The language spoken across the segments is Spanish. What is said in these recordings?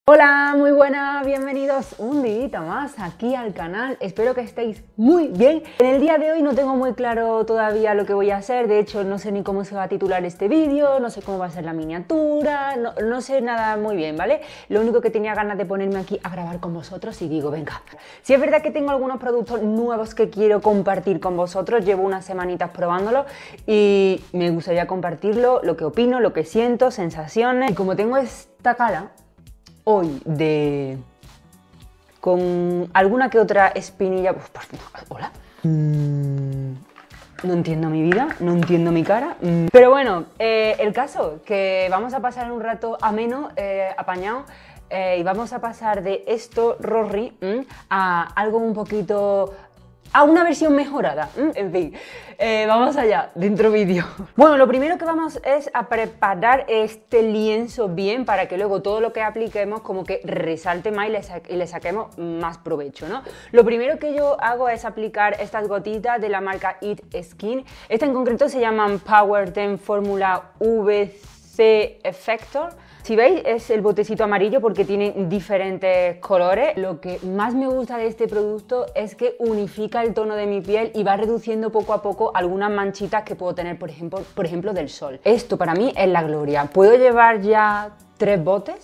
Hola, muy buenas, bienvenidos un día más aquí al canal, espero que estéis muy bien. En el día de hoy no tengo muy claro todavía lo que voy a hacer, de hecho no sé ni cómo se va a titular este vídeo, no sé cómo va a ser la miniatura, no sé nada muy bien, ¿vale? Lo único que tenía ganas de ponerme aquí a grabar con vosotros y digo, venga. Si es verdad que tengo algunos productos nuevos que quiero compartir con vosotros, llevo unas semanitas probándolo y me gustaría compartirlo, lo que opino, lo que siento, sensaciones. Y como tengo esta cara hoy con alguna que otra espinilla, hola, no entiendo mi vida, no entiendo mi cara, pero bueno, el caso, que vamos a pasar un rato ameno, apañado, y vamos a pasar de esto, Rory, a algo un poquito, a una versión mejorada, en fin, vamos allá, dentro vídeo. Bueno, lo primero que vamos es a preparar este lienzo bien para que luego todo lo que apliquemos como que resalte más y le saquemos más provecho, ¿no? Lo primero que yo hago es aplicar estas gotitas de la marca It Skin. Esta en concreto se llaman Power 10 Fórmula VC Effector. Si veis, es el botecito amarillo porque tiene diferentes colores. Lo que más me gusta de este producto es que unifica el tono de mi piel y va reduciendo poco a poco algunas manchitas que puedo tener, por ejemplo, del sol. Esto para mí es la gloria. Puedo llevar ya 3 botes.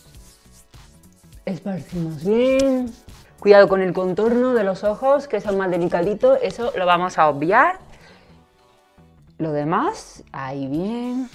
Esparcimos bien. Cuidado con el contorno de los ojos, que son más delicaditos. Eso lo vamos a obviar. Lo demás, ahí bien.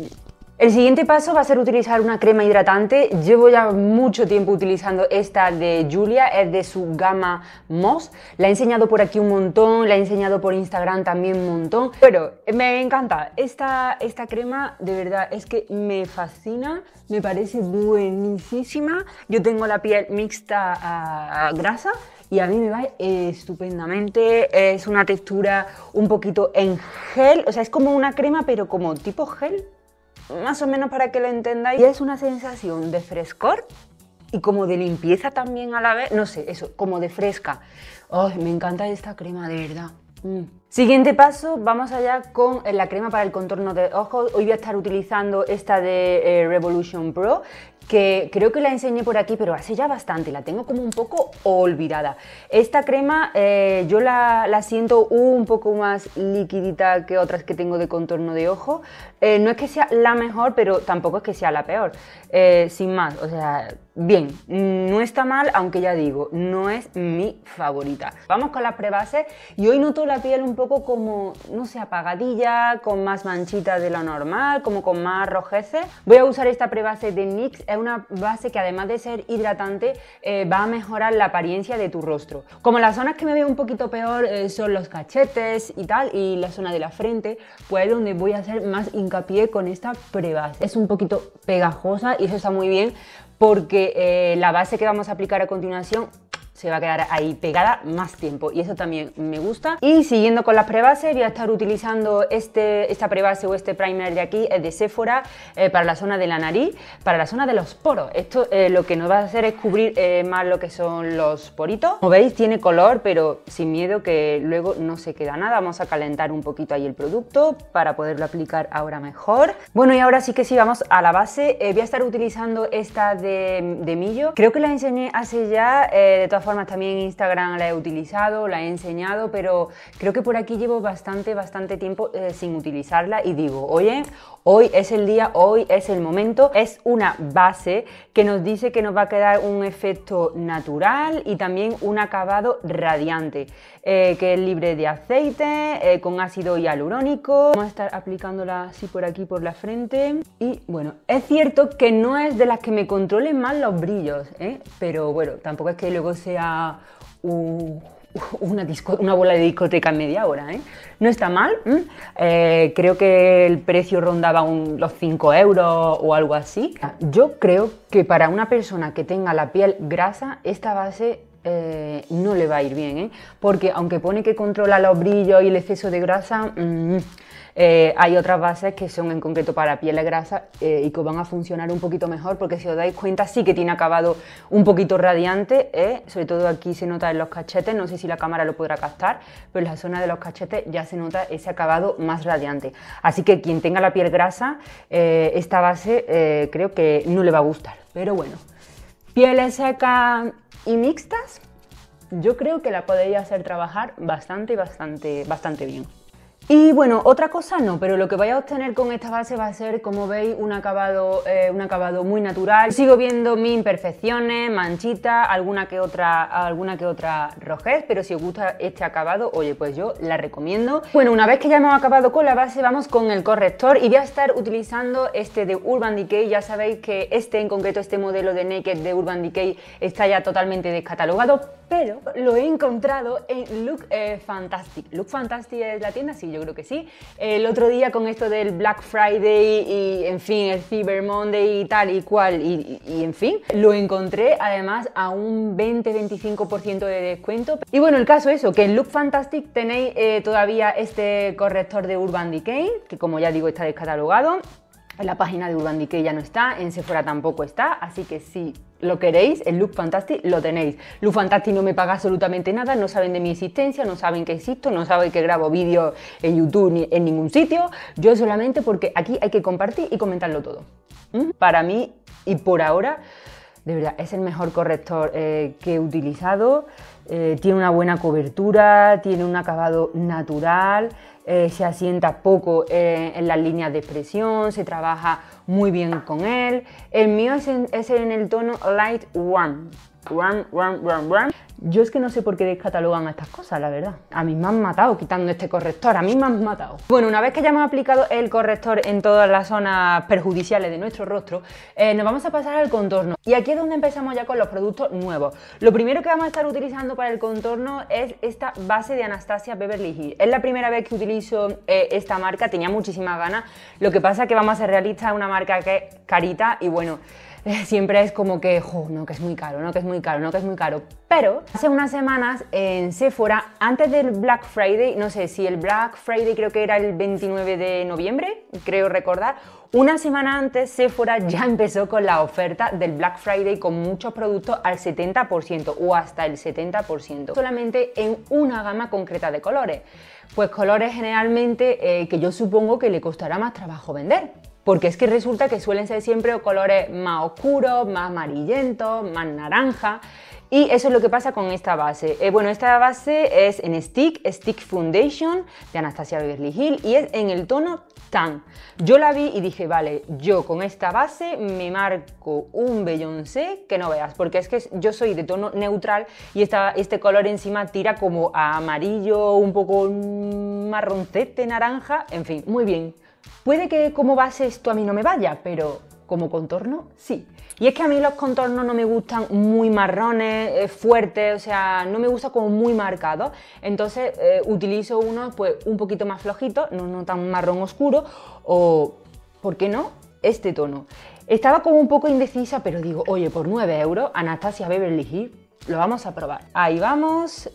El siguiente paso va a ser utilizar una crema hidratante. Llevo ya mucho tiempo utilizando esta de Julia, es de su gama Moss. La he enseñado por aquí un montón, la he enseñado por Instagram también un montón. Pero me encanta, esta crema de verdad es que me fascina, me parece buenísima. Yo tengo la piel mixta a grasa y a mí me va estupendamente. Es una textura un poquito en gel, o sea, es como una crema pero como tipo gel, más o menos para que lo entendáis. Y es una sensación de frescor y como de limpieza también a la vez, no sé, eso, como de fresca. ¡Ay, me encanta esta crema, de verdad! Siguiente paso, vamos allá con la crema para el contorno de ojos. Hoy voy a estar utilizando esta de Revolution Pro, que creo que la enseñé por aquí, pero hace ya bastante, la tengo como un poco olvidada. Esta crema yo la siento un poco más liquidita que otras que tengo de contorno de ojo. No es que sea la mejor, pero tampoco es que sea la peor. Sin más, o sea, bien, no está mal, aunque ya digo, no es mi favorita. Vamos con las prebases y hoy noto la piel un poco como, no sé, apagadilla, con más manchitas de lo normal, como con más rojeces. Voy a usar esta prebase de NYX. Es una base que además de ser hidratante va a mejorar la apariencia de tu rostro. Como las zonas que me veo un poquito peor son los cachetes y tal, y la zona de la frente, pues es donde voy a hacer más hincapié con esta prebase. Es un poquito pegajosa y eso está muy bien porque la base que vamos a aplicar a continuación se va a quedar ahí pegada más tiempo y eso también me gusta. Y siguiendo con las prebases, voy a estar utilizando esta prebase o este primer de aquí, es de Sephora, para la zona de la nariz, para la zona de los poros. Esto lo que nos va a hacer es cubrir más lo que son los poritos. Como veis, tiene color, pero sin miedo que luego no se queda nada. Vamos a calentar un poquito ahí el producto para poderlo aplicar ahora mejor. Bueno, y ahora sí que sí, vamos a la base. Voy a estar utilizando esta de Millo. Creo que la enseñé hace ya, de todas formas también en Instagram la he utilizado, la he enseñado, pero creo que por aquí llevo bastante tiempo sin utilizarla y digo, oye, hoy es el día, hoy es el momento. Es una base que nos dice que nos va a quedar un efecto natural y también un acabado radiante, que es libre de aceite, con ácido hialurónico. Vamos a estar aplicándola así por aquí, por la frente. Y bueno, es cierto que no es de las que me controlen más los brillos, pero bueno, tampoco es que luego sea una bola de discoteca en media hora, No está mal. Creo que el precio rondaba los 5 € o algo así. Yo creo que para una persona que tenga la piel grasa, esta base no le va a ir bien, porque aunque pone que controla los brillos y el exceso de grasa, hay otras bases que son en concreto para pieles grasas y que van a funcionar un poquito mejor, porque si os dais cuenta sí que tiene acabado un poquito radiante, sobre todo aquí se nota en los cachetes, no sé si la cámara lo podrá captar, pero en la zona de los cachetes ya se nota ese acabado más radiante. Así que quien tenga la piel grasa, esta base creo que no le va a gustar, pero bueno. Pieles secas y mixtas, yo creo que la podéis hacer trabajar bastante bien. Y bueno, otra cosa no, pero lo que vais a obtener con esta base va a ser, como veis, un acabado muy natural. Sigo viendo mis imperfecciones, manchitas, alguna que otra rojez, pero si os gusta este acabado, oye, pues yo la recomiendo. Bueno, una vez que ya hemos acabado con la base, vamos con el corrector y voy a estar utilizando este de Urban Decay. Ya sabéis que en concreto este modelo de Naked de Urban Decay está ya totalmente descatalogado, pero lo he encontrado en Look Fantastic. ¿Look Fantastic es la tienda? Sí, yo creo que sí. El otro día con esto del Black Friday y en fin, el Cyber Monday y tal y cual y en fin, lo encontré además a un 20-25% de descuento. Y bueno, el caso es eso, que en Look Fantastic tenéis todavía este corrector de Urban Decay, que como ya digo está descatalogado. En la página de Urban Decay ya no está, en Sephora tampoco está, así que si lo queréis, en Look Fantastic lo tenéis. Look Fantastic no me paga absolutamente nada, no saben de mi existencia, no saben que existo, no saben que grabo vídeos en YouTube ni en ningún sitio. Yo solamente porque aquí hay que compartir y comentarlo todo. Para mí, y por ahora, de verdad, es el mejor corrector que he utilizado. Tiene una buena cobertura, tiene un acabado natural, se asienta poco en las líneas de expresión, se trabaja muy bien con él. El mío es en el tono Light Warm. Yo es que no sé por qué descatalogan estas cosas, la verdad. A mí me han matado quitando este corrector, a mí me han matado. Bueno, una vez que ya hemos aplicado el corrector en todas las zonas perjudiciales de nuestro rostro, nos vamos a pasar al contorno. Y aquí es donde empezamos ya con los productos nuevos. Lo primero que vamos a estar utilizando para el contorno es esta base de Anastasia Beverly Hills. Es la primera vez que utilizo esta marca, tenía muchísimas ganas. Lo que pasa es que vamos a ser realistas, es una marca que es carita y bueno, siempre es como que, no, que es muy caro, no, que es muy caro, no, que es muy caro. Pero hace unas semanas en Sephora, antes del Black Friday, no sé si el Black Friday creo que era el 29 de noviembre, creo recordar, una semana antes Sephora ya empezó con la oferta del Black Friday con muchos productos al 70% o hasta el 70%, solamente en una gama concreta de colores. Pues colores generalmente que yo supongo que le costará más trabajo vender. Porque es que resulta que suelen ser siempre colores más oscuros, más amarillentos, más naranja. Y eso es lo que pasa con esta base. Bueno, esta base es en Stick Foundation de Anastasia Beverly Hills y es en el tono Tan. Yo la vi y dije, vale, yo con esta base me marco un Beyoncé que no veas, porque es que yo soy de tono neutral y este color encima tira como a amarillo, un poco marroncete, naranja, en fin, muy bien. Puede que como base esto a mí no me vaya, pero como contorno sí. Y es que a mí los contornos no me gustan muy marrones, fuertes, o sea, no me gusta como muy marcados. Entonces utilizo unos pues un poquito más flojitos, no tan marrón oscuro, o, ¿por qué no?, este tono. Estaba como un poco indecisa, pero digo, oye, por 9 euros, Anastasia Beverly Hills, lo vamos a probar. Ahí vamos,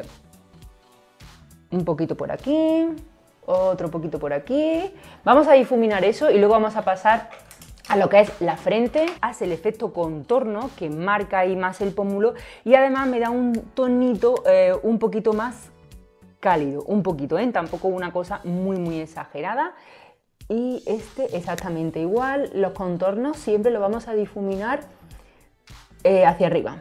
un poquito por aquí, otro poquito por aquí. Vamos a difuminar eso y luego vamos a pasar a lo que es la frente. Hace el efecto contorno que marca ahí más el pómulo y además me da un tonito un poquito más cálido, un poquito, tampoco una cosa muy exagerada. Y este exactamente igual, los contornos siempre los vamos a difuminar hacia arriba.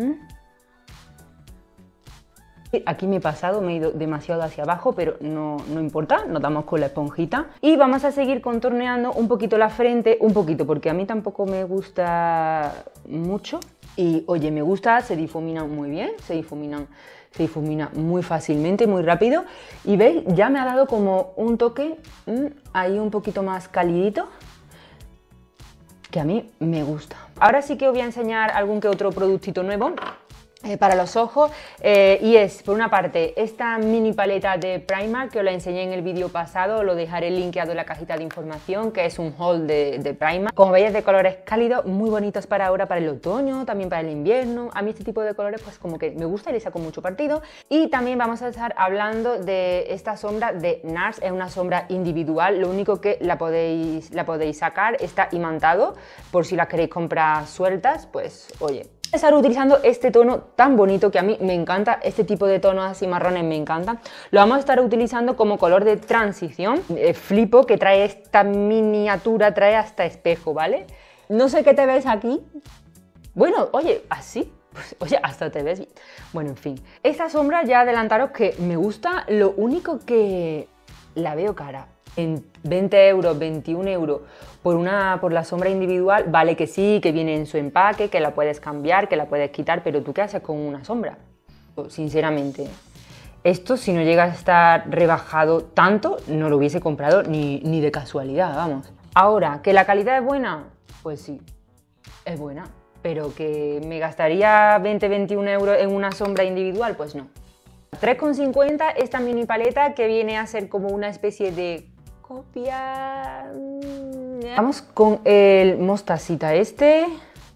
Aquí me he pasado, me he ido demasiado hacia abajo, pero no importa, nos damos con la esponjita. Y vamos a seguir contorneando un poquito la frente, un poquito, porque a mí tampoco me gusta mucho. Y oye, me gusta, se difuminan muy bien, se difumina muy fácilmente, muy rápido. Y veis, ya me ha dado como un toque ahí un poquito más calidito, que a mí me gusta. Ahora sí que os voy a enseñar algún que otro productito nuevo para los ojos y es, por una parte, esta mini paleta de Primark que os la enseñé en el vídeo pasado, lo dejaré linkeado en la cajita de información, que es un haul de Primark. Como veis, es de colores cálidos, muy bonitos para ahora, para el otoño, también para el invierno. A mí este tipo de colores pues como que me gusta y le saco mucho partido. Y también vamos a estar hablando de esta sombra de NARS, es una sombra individual, lo único que la podéis sacar, está imantado, por si las queréis comprar sueltas, pues oye. Estar utilizando este tono tan bonito que a mí me encanta, este tipo de tonos así marrones me encantan. Lo vamos a estar utilizando como color de transición. Flipo que trae esta miniatura, trae hasta espejo, ¿vale? No sé qué te ves aquí, Bueno, oye, así, pues, oye, hasta te ves bien. Bueno, en fin. Esta sombra ya adelantaros que me gusta, lo único que la veo cara. En 20 euros, 21 euros por la sombra individual, vale que sí, que viene en su empaque, que la puedes cambiar, que la puedes quitar, pero ¿tú qué haces con una sombra? Sinceramente, esto si no llega a estar rebajado tanto, no lo hubiese comprado ni de casualidad, vamos. Ahora, ¿que la calidad es buena? Pues sí, es buena, pero ¿que me gastaría 20-21 euros en una sombra individual? Pues no. 3,50 esta mini paleta que viene a ser como una especie de copia. Vamos con el mostacita este.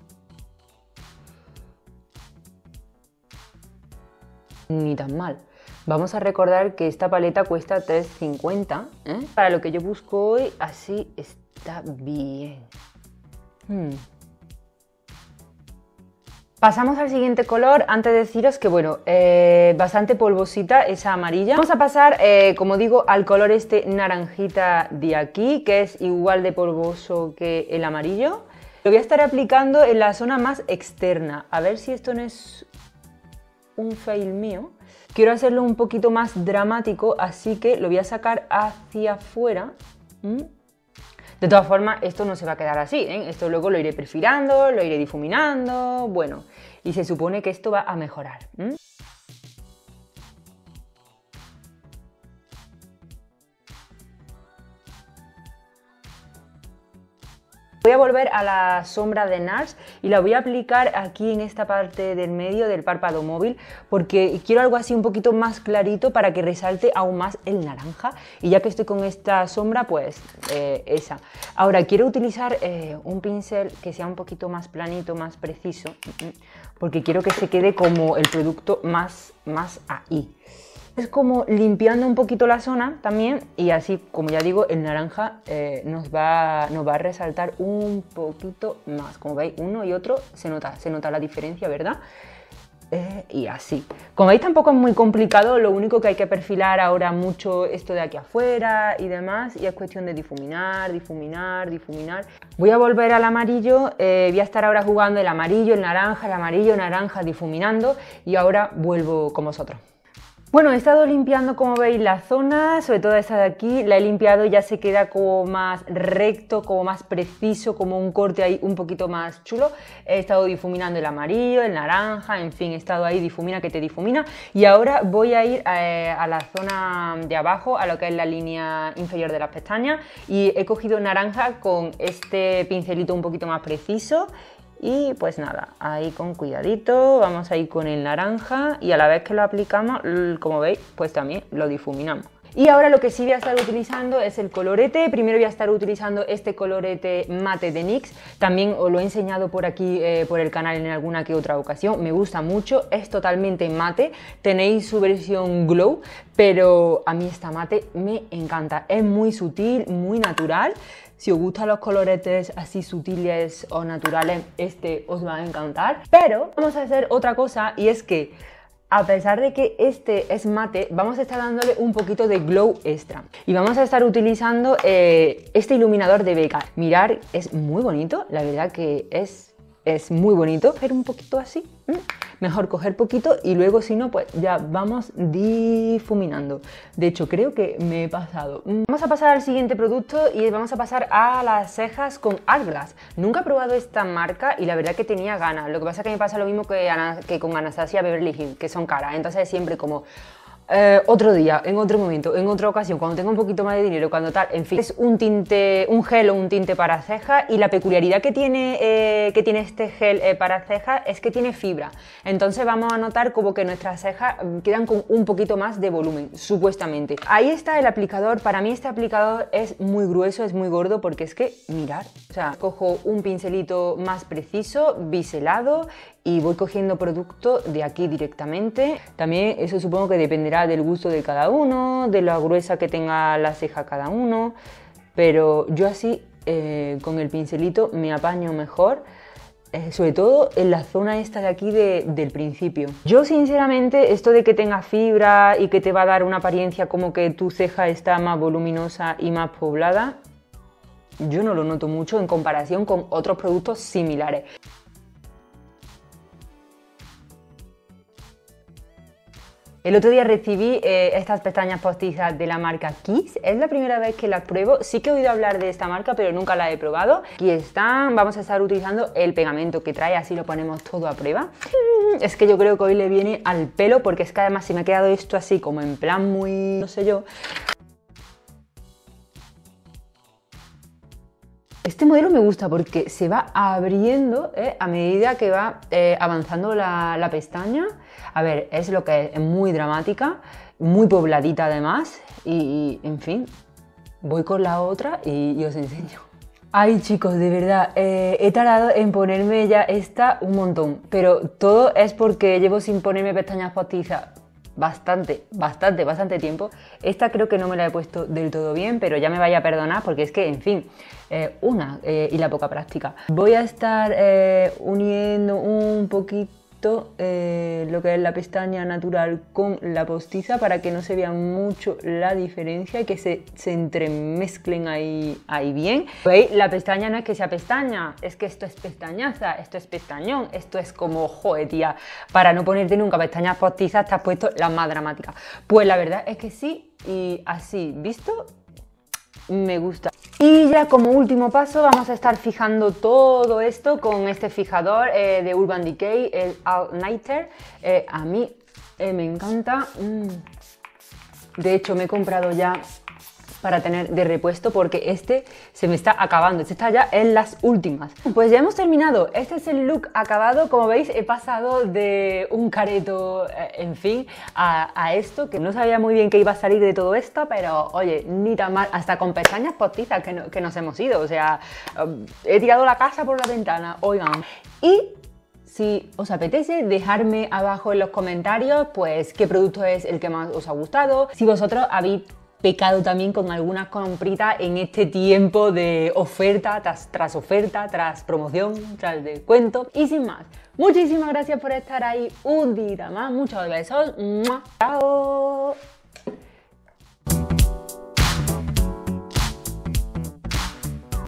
Ni tan mal. Vamos a recordar que esta paleta cuesta 3,50, ¿eh? Para lo que yo busco hoy, así está bien. Pasamos al siguiente color, antes de deciros que, bueno, bastante polvosita esa amarilla. Vamos a pasar, como digo, al color este naranjita de aquí, que es igual de polvoso que el amarillo. Lo voy a estar aplicando en la zona más externa, a ver si esto no es un fail mío. Quiero hacerlo un poquito más dramático, así que lo voy a sacar hacia afuera. De todas formas, esto no se va a quedar así, ¿eh? Esto luego lo iré perfilando, lo iré difuminando, bueno, y se supone que esto va a mejorar. Voy a volver a la sombra de NARS y la voy a aplicar aquí en esta parte del medio del párpado móvil porque quiero algo así un poquito más clarito para que resalte aún más el naranja, y ya que estoy con esta sombra, pues esa. Ahora quiero utilizar un pincel que sea un poquito más planito, más preciso, porque quiero que se quede como el producto más ahí. Es como limpiando un poquito la zona también, y así, como ya digo, el naranja nos va a resaltar un poquito más. Como veis, uno y otro se nota la diferencia, ¿verdad? Y así. Como veis, tampoco es muy complicado, lo único que hay que perfilar ahora mucho esto de aquí afuera y demás, y es cuestión de difuminar, difuminar, difuminar. Voy a volver al amarillo, voy a estar ahora jugando el amarillo, el amarillo, naranja, difuminando, y ahora vuelvo con vosotros. Bueno, he estado limpiando, como veis, la zona, sobre todo esta de aquí, la he limpiado y ya se queda como más recto, como más preciso, como un corte ahí un poquito más chulo. He estado difuminando el amarillo, el naranja, en fin, he estado ahí, difumina que te difumina. Y ahora voy a ir a la zona de abajo, a lo que es la línea inferior de las pestañas, y he cogido naranja con este pincelito un poquito más preciso. Y pues nada, ahí con cuidadito, vamos a ir con el naranja y a la vez que lo aplicamos, como veis, pues también lo difuminamos. Y ahora lo que sí voy a estar utilizando es el colorete. Primero voy a estar utilizando este colorete mate de NYX. También os lo he enseñado por aquí, por el canal en alguna que otra ocasión. Me gusta mucho, es totalmente mate. Tenéis su versión glow, pero a mí esta mate me encanta. Es muy sutil, muy natural. Si os gustan los coloretes así sutiles o naturales, este os va a encantar. Pero vamos a hacer otra cosa, y es que a pesar de que este es mate, vamos a estar dándole un poquito de glow extra. Y vamos a estar utilizando este iluminador de Becca. Mirad, es muy bonito, la verdad que es muy bonito. Pero un poquito así, mejor coger poquito y luego, si no, pues ya vamos difuminando. De hecho, creo que me he pasado. Vamos a pasar al siguiente producto y vamos a pasar a las cejas con Hourglass. Nunca he probado esta marca y la verdad que tenía ganas. Lo que pasa es que me pasa lo mismo que con Anastasia Beverly Hills, que son caras. Entonces siempre como otro día, en otro momento, en otra ocasión, cuando tenga un poquito más de dinero, cuando tal, en fin. Es un tinte, un gel o un tinte para cejas, y la peculiaridad que tiene este gel para cejas es que tiene fibra. Entonces vamos a notar como que nuestras cejas quedan con un poquito más de volumen, supuestamente. Ahí está el aplicador. Para mí este aplicador es muy grueso, es muy gordo, porque es que, mirad, o sea, cojo un pincelito más preciso, biselado, y voy cogiendo producto de aquí directamente. También eso supongo que dependerá del gusto de cada uno, de la gruesa que tenga la ceja cada uno, pero yo así con el pincelito me apaño mejor, sobre todo en la zona esta de aquí del principio. Yo sinceramente, esto de que tenga fibra y que te va a dar una apariencia como que tu ceja está más voluminosa y más poblada, yo no lo noto mucho en comparación con otros productos similares. El otro día recibí estas pestañas postizas de la marca Kiss. Es la primera vez que las pruebo. Sí que he oído hablar de esta marca, pero nunca la he probado. Aquí están. Vamos a estar utilizando el pegamento que trae, así lo ponemos todo a prueba. Es que yo creo que hoy le viene al pelo, porque es que además si me ha quedado esto así como en plan muy... no sé yo. Este modelo me gusta porque se va abriendo a medida que va avanzando la pestaña. A ver, es lo que es muy dramática, muy pobladita además y en fin, voy con la otra y os enseño. Ay chicos, de verdad, he tardado en ponerme ya esta un montón, pero todo es porque llevo sin ponerme pestañas postizas bastante tiempo. Esta creo que no me la he puesto del todo bien, pero ya me vaya a perdonar porque es que, en fin, y la poca práctica. Voy a estar uniendo un poquito lo que es la pestaña natural con la postiza para que no se vea mucho la diferencia y que se entremezclen ahí bien. ¿Veis? La pestaña no es que sea pestaña, es que esto es pestañaza, esto es pestañón, esto es como, joder, tía, para no ponerte nunca pestañas postizas te has puesto las más dramáticas. Pues la verdad es que sí, y así, ¿visto? Me gusta. Y ya como último paso vamos a estar fijando todo esto con este fijador de Urban Decay, el All Nighter. A mí me encanta. De hecho me he comprado ya para tener de repuesto porque este se me está acabando, este está ya en las últimas. Pues ya hemos terminado, este es el look acabado. Como veis he pasado de un careto, en fin, a esto, que no sabía muy bien qué iba a salir de todo esto, pero oye, ni tan mal, hasta con pestañas postizas que nos hemos ido, o sea, he tirado la casa por la ventana, oigan. Y si os apetece, dejarme abajo en los comentarios pues qué producto es el que más os ha gustado, si vosotros habéis pecado también con algunas compritas en este tiempo de oferta tras oferta, tras promoción, tras descuento. Y sin más, muchísimas gracias por estar ahí un día más. Muchos besos. ¡Chao!